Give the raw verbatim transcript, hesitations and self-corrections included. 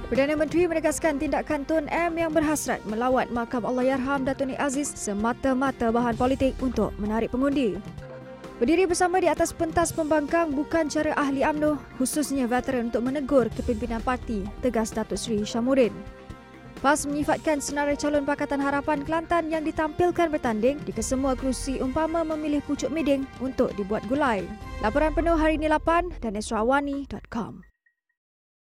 Perdana Menteri menegaskan tindakan Tun M yang berhasrat melawat makam Allahyarham Datuk Nik Aziz semata-mata bahan politik untuk menarik pengundi. Berdiri bersama di atas pentas pembangkang bukan cara ahli U M N O, khususnya veteran untuk menegur kepimpinan parti, tegas Datuk Seri Syamuddin. P A S menyifatkan senarai calon Pakatan Harapan Kelantan yang ditampilkan bertanding di kesemua kerusi umpama memilih pucuk miding untuk dibuat gulai. Laporan penuh hari ini lapan dan esrawani dot com.